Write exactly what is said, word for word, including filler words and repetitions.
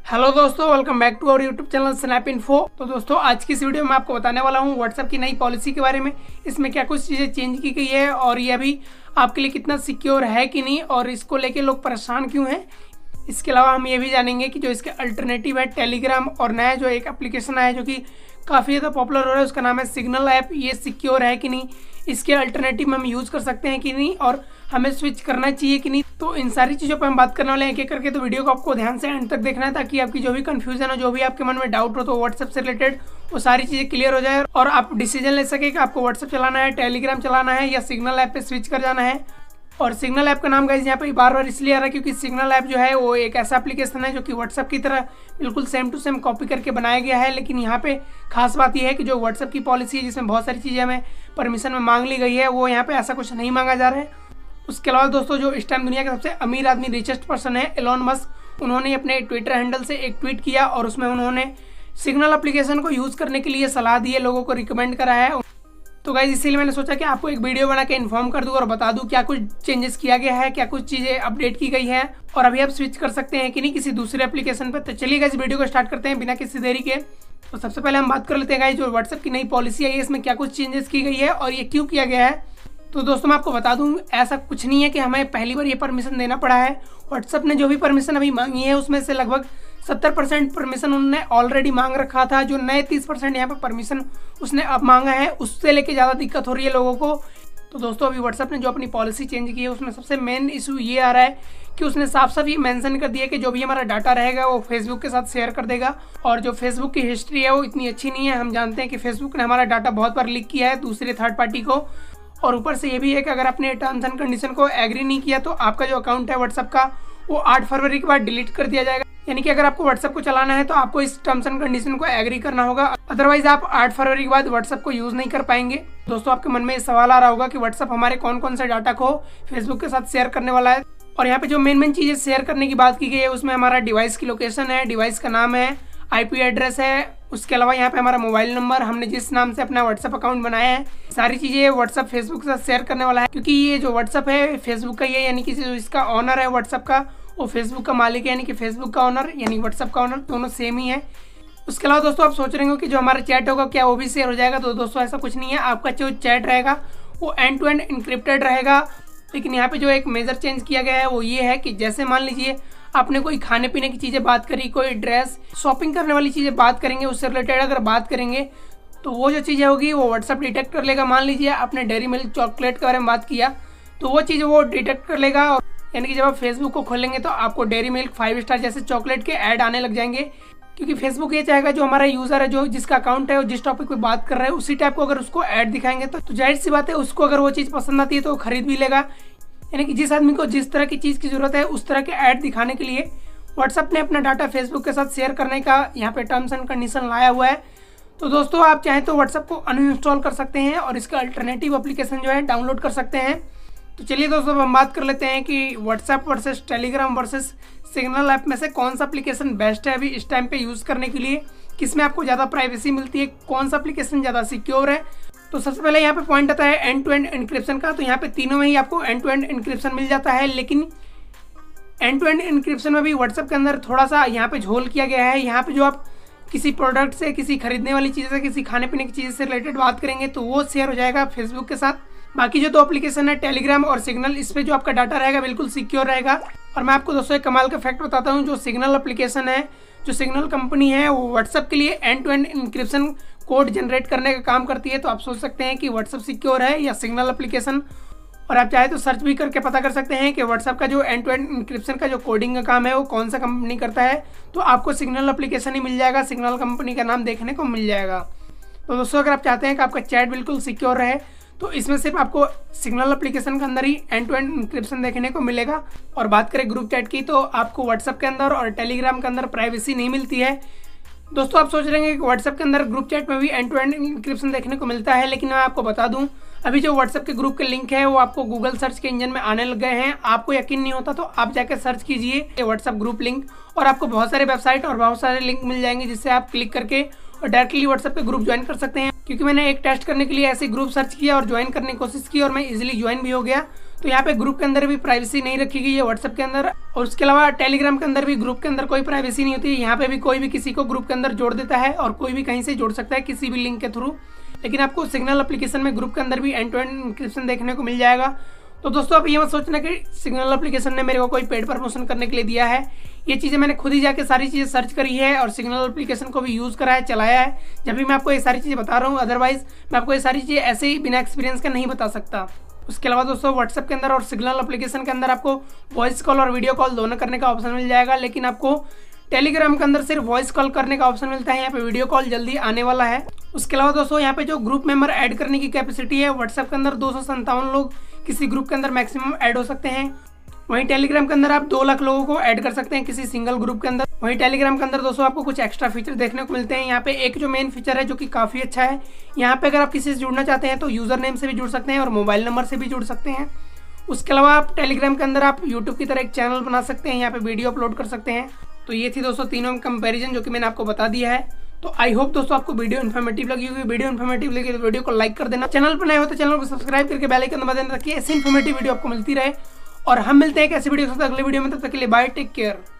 Hello दोस्तों, welcome back to our YouTube channel snap info. तो दोस्तों आज की इस वीडियो में आपको बताने वाला हूँ व्हाट्सएप की नई पॉलिसी के बारे में। इसमें क्या कुछ चीज़ें चेंज की गई है और ये अभी आपके लिए कितना सिक्योर है कि नहीं और इसको लेके लोग परेशान क्यों हैं। इसके अलावा हम ये भी जानेंगे कि जो इसके अल्टरनेटिव है टेलीग्राम और नया जो एक एप्लीकेशन आया है जो कि काफ़ी ज़्यादा पॉपुलर हो रहा है, उसका नाम है सिग्नल ऐप। ये सिक्योर है कि नहीं, इसके अल्टरनेटिव में हम यूज़ कर सकते हैं कि नहीं और हमें स्विच करना चाहिए कि नहीं। तो इन सारी चीज़ों पर हम बात करने वाले हैं एक एक करके। तो वीडियो को आपको ध्यान से एंड तक देखना है ताकि आपकी जो भी कंफ्यूजन हो, जो भी आपके मन में डाउट हो तो व्हाट्सएप से रिलेटेड वो सारी चीज़ें क्लियर हो जाए और आप डिसीजन ले सके कि आपको व्हाट्सएप चलाना है, टेलीग्राम चलाना है या सिग्नल ऐप पे स्विच कर जाना है। और सिग्नल ऐप का नाम गाइस यहाँ पे बार बार इसलिए आ रहा है क्योंकि सिग्नल ऐप जो है वो एक ऐसा एप्लीकेशन है जो कि व्हाट्सएप की तरह बिल्कुल सेम टू सेम कॉपी करके बनाया गया है। लेकिन यहाँ पे खास बात यह है कि जो व्हाट्सएप की पॉलिसी है जिसमें बहुत सारी चीज़ें हमें परमिशन में मांग ली गई है, वो यहाँ पे ऐसा कुछ नहीं मांगा जा रहा है। उसके अलावा दोस्तों जो इस टाइम दुनिया के सबसे अमीर आदमी, रिचेस्ट पर्सन है एलोन मस्क, उन्होंने अपने ट्विटर हैंडल से एक ट्वीट किया और उसमें उन्होंने सिग्नल एप्लीकेशन को यूज़ करने के लिए सलाह दी है, लोगों को रिकमेंड करा है। तो गाइज इसीलिए मैंने सोचा कि आपको एक वीडियो बना के इन्फॉर्म कर दूं और बता दूं क्या कुछ चेंजेस किया गया है, क्या कुछ चीज़ें अपडेट की गई है और अभी आप स्विच कर सकते हैं कि नहीं किसी दूसरे एप्लीकेशन पर। तो चलिए गाइज वीडियो को स्टार्ट करते हैं बिना किसी देरी के। तो सबसे पहले हम बात कर लेते हैं गाइज जो व्हाट्सएप की नई पॉलिसी आई है इसमें क्या कुछ चेंजेस की गई है और ये क्यों किया गया है। तो दोस्तों मैं आपको बता दूं ऐसा कुछ नहीं है कि हमें पहली बार ये परमिशन देना पड़ा है। व्हाट्सएप ने जो भी परमिशन अभी मांगी है उसमें से लगभग सत्तर परसेंट परमिशन उन्होंने ऑलरेडी मांग रखा था। जो नए तीस परसेंट यहाँ पर परमिशन उसने अब मांगा है उससे लेके ज़्यादा दिक्कत हो रही है लोगों को। तो दोस्तों अभी व्हाट्सएप ने जो अपनी पॉलिसी चेंज की है उसमें सबसे मेन इशू ये आ रहा है कि उसने साफ साफ ये मेंशन कर दिया कि जो भी हमारा डाटा रहेगा वो फेसबुक के साथ शेयर कर देगा। और जो फेसबुक की हिस्ट्री है वो इतनी अच्छी नहीं है। हम जानते हैं कि फेसबुक ने हमारा डाटा बहुत बार लीक किया है दूसरे थर्ड पार्टी को। और ऊपर से ये भी है कि अगर आपने टर्म्स एंड कंडीशन को एग्री नहीं किया तो आपका जो अकाउंट है व्हाट्सएप का वो आठ फरवरी के बाद डिलीट कर दिया जाएगा। यानी कि अगर आपको व्हाट्सएप को चलाना है तो आपको इस टर्म्स एंड कंडीशन को एग्री करना होगा, अदरवाइज आप आठ फरवरी के बाद व्हाट्सएप को यूज नहीं कर पाएंगे। दोस्तों आपके मन में ये सवाल आ रहा होगा कि व्हाट्सएप हमारे कौन कौन से डाटा को फेसबुक के साथ शेयर करने वाला है। और यहाँ पे जो मेन मेन चीजें शेयर करने की बात की गई है उसमें हमारा डिवाइस की लोकेशन है, डिवाइस का नाम है, आईपी एड्रेस है, उसके अलावा यहाँ पे हमारा मोबाइल नंबर, हमने जिस नाम से अपना व्हाट्सएप अकाउंट बनाया है, सारी चीज़ें व्हाट्सएप फेसबुक के साथ शेयर करने वाला है। क्योंकि ये जो व्हाट्सएप है फेसबुक का ही है, यानी कि जो इसका ऑनर है व्हाट्सएप का वो फेसबुक का मालिक है, यानी कि फेसबुक का ऑनर यानी व्हाट्सएप का ऑनर, दोनों सेम ही है। उसके अलावा दोस्तों आप सोच रहे हो कि जो हमारा चैट होगा क्या वो भी शेयर हो जाएगा। तो दोस्तों ऐसा कुछ नहीं है, आपका जो चैट रहेगा वो एंड टू एंड इनक्रिप्टेड रहेगा। लेकिन यहाँ पे जो एक मेजर चेंज किया गया है वो ये है कि जैसे मान लीजिए आपने कोई खाने पीने की चीज़ें बात करी, कोई ड्रेस, शॉपिंग करने वाली चीज़ें बात करेंगे, उससे रिलेटेड अगर बात करेंगे तो वो जो चीज़ें होगी वो व्हाट्सएप डिटेक्ट कर लेगा। मान लीजिए आपने डेयरी मिल्क चॉकलेट के बारे में बात किया तो वो चीज़ वो डिटेक्ट कर लेगा। और यानी कि जब आप फेसबुक को खोलेंगे तो आपको डेयरी मिल्क, फाइव स्टार जैसे चॉकलेट के ऐड आने लग जाएंगे। क्योंकि फेसबुक ये चाहेगा जो हमारा यूज़र है, जो जिसका अकाउंट है, जिस टॉपिक पे बात कर रहा है उसी टाइप को अगर उसको ऐड दिखाएंगे तो, तो जाहिर सी बात है उसको अगर वो चीज़ पसंद आती है तो वो खरीद भी लेगा। यानी कि जिस आदमी को जिस तरह की चीज़ की जरूरत है उस तरह के ऐड दिखाने के लिए व्हाट्सएप ने अपना डाटा फेसबुक के साथ शेयर करने का यहाँ पे टर्म्स एंड कंडीशन लाया हुआ है। तो दोस्तों आप चाहें तो व्हाट्सएप को अनइंस्टॉल कर सकते हैं और इसका अल्टरनेटिव एप्लीकेशन जो है डाउनलोड कर सकते हैं। तो चलिए दोस्तों हम बात कर लेते हैं कि WhatsApp versus Telegram versus Signal app में से कौन सा एप्लीकेशन बेस्ट है अभी इस टाइम पे यूज़ करने के लिए, किस में आपको ज़्यादा प्राइवेसी मिलती है, कौन सा एप्लीकेशन ज़्यादा सिक्योर है। तो सबसे पहले यहाँ पे पॉइंट आता है एंड टू एंड एन्क्रिप्शन का। तो यहाँ पे तीनों में ही आपको एंड टू एंड एन्क्रिप्शन मिल जाता है, लेकिन एंड टू एंड एन्क्रिप्शन में भी व्हाट्सएप के अंदर थोड़ा सा यहाँ पे झोल किया गया है। यहाँ पे जो आप किसी प्रोडक्ट से, किसी खरीदने वाली चीज़ से, किसी खाने पीने की चीज़ से रिलेटेड बात करेंगे तो वो शेयर हो जाएगा फेसबुक के साथ। बाकी जो दो एप्लीकेशन है टेलीग्राम और सिग्नल, इस पे जो आपका डाटा रहेगा बिल्कुल सिक्योर रहेगा। और मैं आपको दोस्तों एक कमाल का फैक्ट बताता हूँ, जो सिग्नल एप्लीकेशन है, जो सिग्नल कंपनी है वो व्हाट्सएप के लिए end to end encryption code generate करने का काम करती है। तो आप सोच सकते हैं कि व्हाट्सएप सिक्योर है या सिग्नल एप्लीकेशन। और आप चाहे तो सर्च भी करके पता कर सकते हैं कि व्हाट्सएप का जो एंड टू एंड इंक्रिप्शन का जो कोडिंग का काम है वो कौन सा कंपनी करता है। तो आपको सिग्नल एप्लीकेशन ही मिल जाएगा, सिग्नल कंपनी का नाम देखने को मिल जाएगा। तो दोस्तों अगर आप चाहते हैं कि आपका चैट बिल्कुल सिक्योर रहे तो इसमें सिर्फ आपको सिग्नल एप्लीकेशन के अंदर ही एंड टू एंड इंक्रिप्शन देखने को मिलेगा। और बात करें ग्रुप चैट की तो आपको व्हाट्सएप के अंदर और टेलीग्राम के अंदर प्राइवेसी नहीं मिलती है। दोस्तों आप सोच रहे हैं कि व्हाट्सएप के अंदर ग्रुप चैट में भी एंड टू एंड इंक्रिप्शन देखने को मिलता है, लेकिन मैं आपको बता दूं अभी जो व्हाट्सएप के ग्रुप के लिंक है वो आपको गूगल सर्च के इंजन में आने लग गए हैं। आपको यकीन नहीं होता तो आप जाकर सर्च कीजिए ये व्हाट्सएप ग्रुप लिंक और आपको बहुत सारे वेबसाइट और बहुत सारे लिंक मिल जाएंगे जिससे आप क्लिक करके और डायरेक्टली व्हाट्सएप पे ग्रुप ज्वाइन कर सकते हैं। क्योंकि मैंने एक टेस्ट करने के लिए ऐसे ग्रुप सर्च किया और ज्वाइन करने की कोशिश की और मैं इजीली ज्वाइन भी हो गया। तो यहाँ पे ग्रुप के अंदर भी प्राइवेसी नहीं रखी गई है व्हाट्सएप के अंदर, और उसके अलावा टेलीग्राम के अंदर भी ग्रुप के अंदर कोई प्राइवेसी नहीं होती है। यहाँ पे भी कोई भी किसी को ग्रुप के अंदर जोड़ देता है और कोई भी कहीं से जोड़ सकता है किसी भी लिंक के थ्रू। लेकिन आपको सिग्नल एप्लीकेशन में ग्रुप के अंदर भी एंड टू एंड इंक्रिप्शन देखने को मिल जाएगा। तो दोस्तों आप ये मत सोचना कि सिग्नल एप्लीकेशन ने मेरे को कोई पेड प्रमोशन करने के लिए दिया है। ये चीज़ें मैंने खुद ही जाके सारी चीज़ें सर्च करी है और सिग्नल एप्लीकेशन को भी यूज़ करा है, चलाया है, जब भी मैं आपको ये सारी चीज़ें बता रहा हूँ। अदरवाइज मैं आपको ये सारी चीज़ें ऐसे ही बिना एक्सपीरियंस के नहीं बता सकता। उसके अलावा दोस्तों व्हाट्सएप के अंदर और सिग्नल एप्लीकेशन के अंदर आपको वॉइस कॉल और वीडियो कॉल दोनों करने का ऑप्शन मिल जाएगा, लेकिन आपको टेलीग्राम के अंदर सिर्फ वॉइस कॉल करने का ऑप्शन मिलता है। यहाँ पे वीडियो कॉल जल्दी आने वाला है। उसके अलावा दोस्तों यहाँ पे जो ग्रुप मेंबर ऐड करने की कैपेसिटी है, व्हाट्सएप के अंदर दो सौ संतावन लोग किसी ग्रुप के अंदर मैक्सिमम ऐड हो सकते हैं। वहीं टेलीग्राम के अंदर आप दो लाख लोगों को ऐड कर सकते हैं किसी सिंगल ग्रुप के अंदर। वहीं टेलीग्राम के अंदर दोस्तों आपको कुछ एक्स्ट्रा फीचर देखने को मिलते हैं। यहाँ पे एक जो मेन फीचर है जो कि काफ़ी अच्छा है, यहाँ पे अगर आप किसी से जुड़ना चाहते हैं तो यूज़र नेम से भी जुड़ सकते हैं और मोबाइल नंबर से भी जुड़ सकते हैं। उसके अलावा आप टेलीग्राम के अंदर आप यूट्यूब की तरह एक चैनल बना सकते हैं, यहाँ पे वीडियो अपलोड कर सकते हैं। तो ये थी दोस्तों तीनों कंपैरिजन जो कि मैंने आपको बता दिया है। तो आई होप दोस्तों आपको वीडियो इन्फॉर्मेटिव लगी होगी। वीडियो इन्फॉर्मेटिव लगी तो वीडियो को लाइक कर देना, चैनल पर नए हो तो चैनल को सब्सक्राइब करके बेल आइकन दबा देना ताकि ऐसी इन्फॉर्मेटिव वीडियो आपको मिलती रहे। और हम मिलते हैं एक ऐसी वीडियो के साथ अगले वीडियो में, तब तक के लिए बाय, टेक केयर।